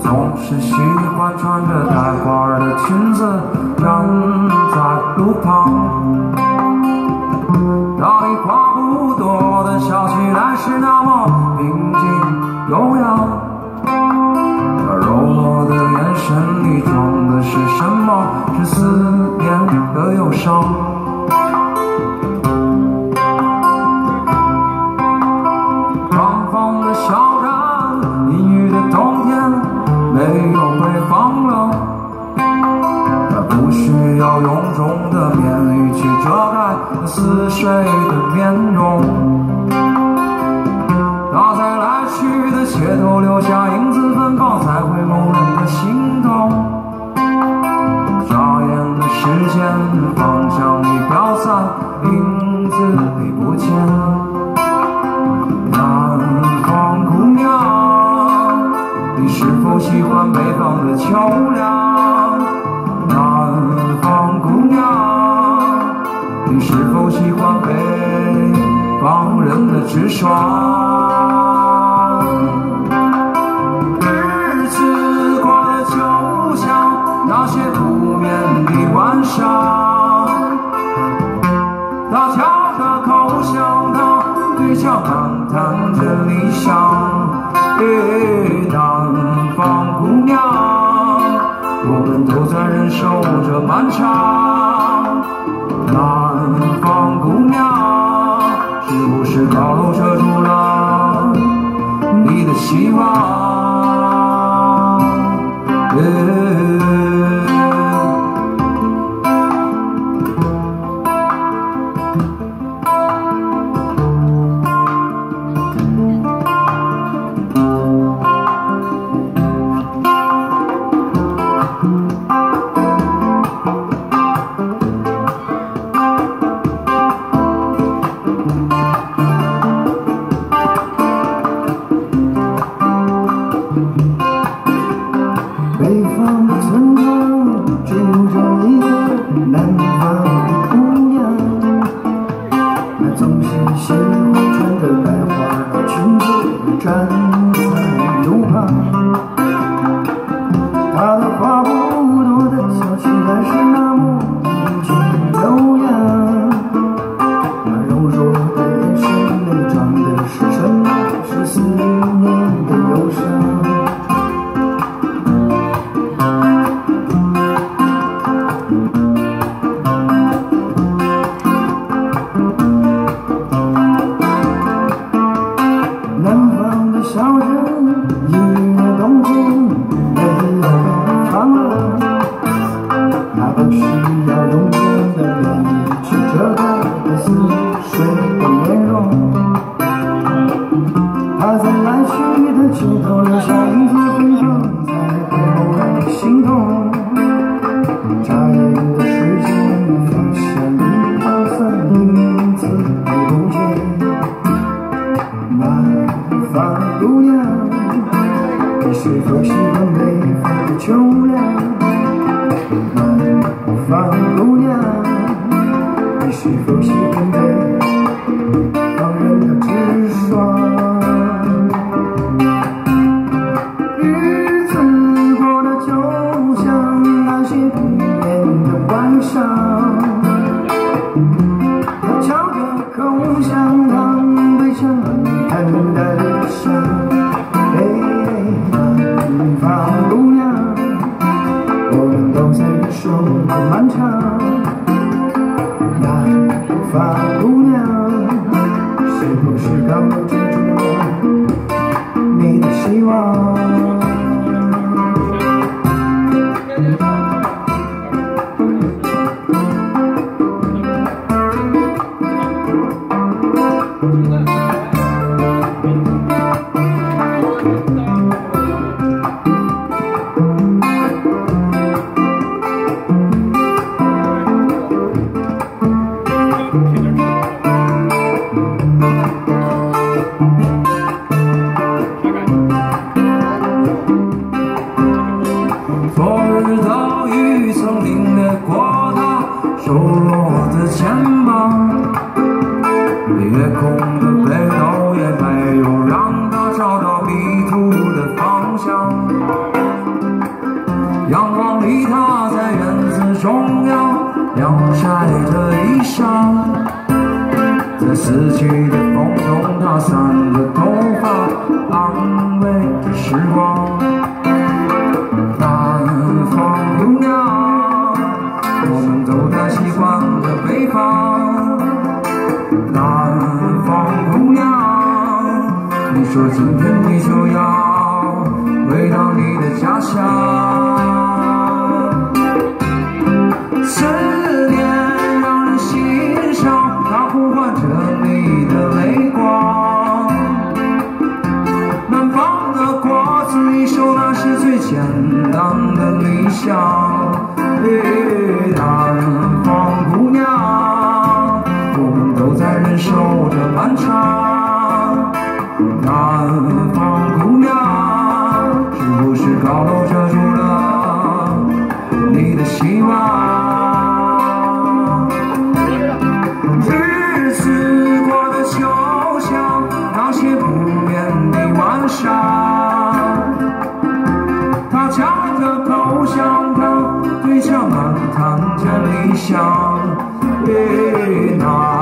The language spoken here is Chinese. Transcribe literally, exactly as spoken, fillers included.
总是喜欢穿着带花儿的裙子站在路旁。那里话不多的小气，但是那么平静悠扬。他柔弱的眼神里装的是什么？是思念和忧伤。方方的小站，阴郁的冬天，没有北方冷。它不需要臃肿的棉衣去遮盖那似水的面容。他在来去的街头留下影子，芬芳才会某人的心动。眨眼的时间，方向已飘散，影子已不见。南方姑娘，你是否喜欢北方的秋凉？南方姑娘，你是否喜欢北方人的直爽？日子过得就像那些不眠的晚上，他嚼着口香糖，对墙感叹着理想。南方姑娘，我们都在忍受着漫长。南方姑娘，是不是高楼遮住了你的希望？北方的村庄住着一个南方的姑娘，她总是喜欢穿着白花的裙子站在路旁。她的话不多的小气，但是那么英俊悠扬。她柔弱的眼神里装的是什么？是思念的忧伤。小镇阴郁的冬天，没有北方冷。它不需要臃肿的棉衣去遮盖那似水的面容。它在来去的街头留下影子，芬芳才会某人心动。眨眼的时间，方向已飘散，影子已不见。南方姑娘，你是否喜欢北方的秋凉？南方姑娘，你是否喜欢北方人的直爽？日子过得就像那些不眠的晚上，他嚼着口香糖，对墙看待理想。南方姑娘，我们都在忍受着漫长。南方姑娘，是不是刚好遮住了你的希望？瘦弱的肩膀，夜空的北斗也没有让他找到迷途的方向。 中央，晾晒着衣裳，在四季的风中打散的头发，安慰着时光。南方姑娘，我们都太喜欢的北方。南方姑娘，你说今天你就要回到你的家乡。思念让人心伤，它呼唤着你的泪光。南方的瓜子一熟，那是最简单的理想。南方姑娘，我们都在忍受着漫长。南方姑娘，是不是高楼遮住了你的希望？日子过得就像那些不眠的晚上，他夹着口香糖，对墙漫谈着理想。南